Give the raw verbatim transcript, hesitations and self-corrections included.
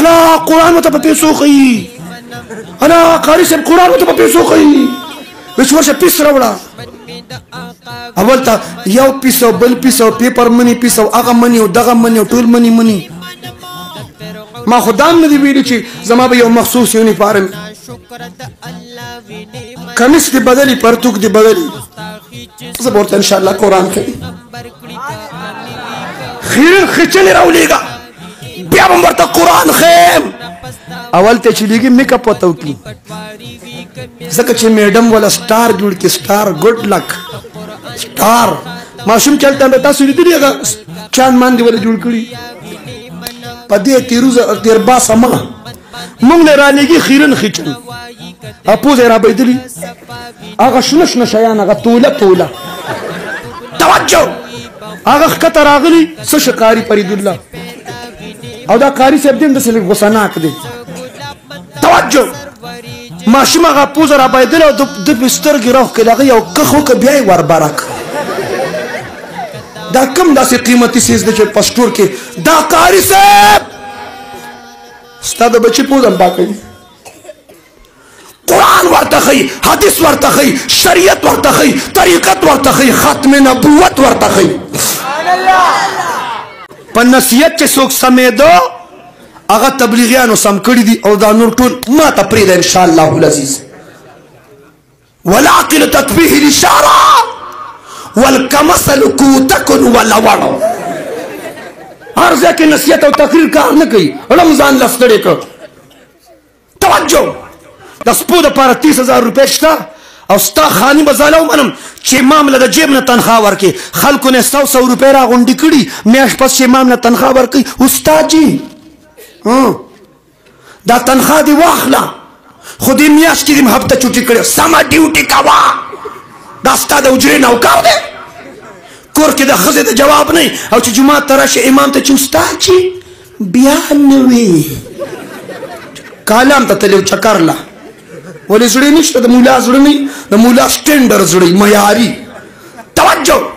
الا قرآن ته په پیسو خي الا قاری صاحب قرآن ته په پیسو خي وش ورشه پیس راوړه اول ته یو پیسو بل پیسو پیپر منی پیسو هغه منی او دغه منی ټول منی منی ما خدام نه دی ویلي چې زما به یو مخصوص یونیفارم کمیس دی بدلی پرتوک دی بدلی زه به ورته انشاءالله قرآن کوي خیرن خچنې راولیږه بیا به ورته قرآن خیم اول ته چې لیږي میک اپ ورته وکړي ځکه چې میډم والا سټار جوړ کړي سټار ګډ لک سټار ماشوم چلته به تاسو لیدلي هغه چاند مان دی ولا جوړ کړي په دې تیروزه تیر باسه ما مونږ نه رالېږي خیرن خچن اپوز را بيدلي هغه شنه شنه شیان هغه توله توله توجه هغه خطر راغلی څه شقاری فرید الله او دا قاری صاحب دې د سلی غسناک دی توجه ماشوم هغه پوز را بيدل او د بستر ګروخ کې لغه یو کخو ک بیا ور برک دا کم داسې قیمتي سیز د چې پښتور کې دا قاری صاحب ستاسو بچی پوزم باکې قرآن ورتخی حدیث ورتخی شریعت ورتخی طریقت ورتخی ختم نبوت ورتخی په نصیحت چې څوک سمیدو هغه تبلیغیانو سم کړي دي او دا نور ټول ما ته پرېږده انشاءالله العزیز والعقل تطبیح الاشاره والکمثل کوتکن ولوړ هر ځای کې نصیحت او تقریر کار نه کوي رمضان لفتړې کړ توجه د سپو دپاره تیس هزار روپۍ شته او ستا خاني به زاله ومنم چې امام له د جیب نه تنخوا ورکړي خلکو نه سو سو روپۍ راغونډې کړي میاشت پس چې امام نه تنخوا ورکوي استاد جي دا تنخوا دې واخله خو دې میاشت کې دې هفته چوټي کړې سمه ډیوټي کوه دا ستا د حجرې نوکر دی کور کې د ښځې د جواب نه او چې جومات ته راشي امام ته چې استاد جي بیا نه کالام ته تللی و چکر له ولې زړه نشته د مولا زړه نه د مولا سټینډر زړه معیاري توجه